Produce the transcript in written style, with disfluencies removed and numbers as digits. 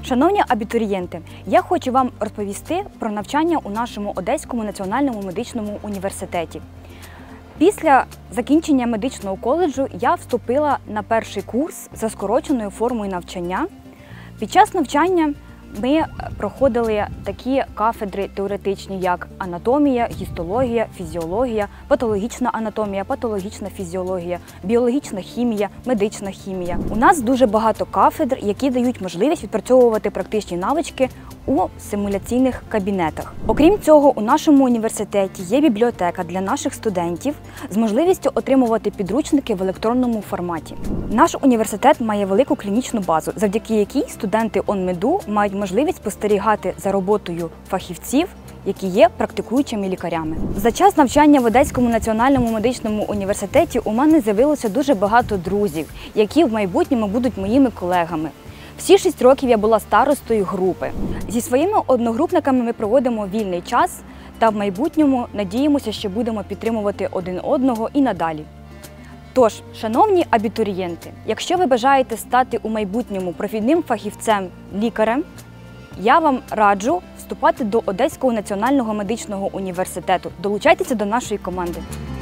Шановні абітурієнти, я хочу вам розповісти про навчання у нашому Одеському національному медичному університеті. Після закінчення медичного коледжу я вступила на перший курс за скороченою формою навчання. Під час навчання ми проходили такі кафедри теоретичні, як анатомія, гістологія, фізіологія, патологічна анатомія, патологічна фізіологія, біологічна хімія, медична хімія. У нас дуже багато кафедр, які дають можливість відпрацьовувати практичні навички у симуляційних кабінетах. Окрім цього, у нашому університеті є бібліотека для наших студентів з можливістю отримувати підручники в електронному форматі. Наш університет має велику клінічну базу, завдяки якій студенти ОНМЕДу мають можливість спостерігати за роботою фахівців, які є практикуючими лікарями. За час навчання в Одеському національному медичному університеті у мене з'явилося дуже багато друзів, які в майбутньому будуть моїми колегами. Всі 6 років я була старостою групи. Зі своїми одногрупниками ми проводимо вільний час та в майбутньому надіємося, що будемо підтримувати один одного і надалі. Тож, шановні абітурієнти, якщо ви бажаєте стати у майбутньому провідним фахівцем-лікарем, я вам раджу вступати до Одеського національного медичного університету. Долучайтеся до нашої команди.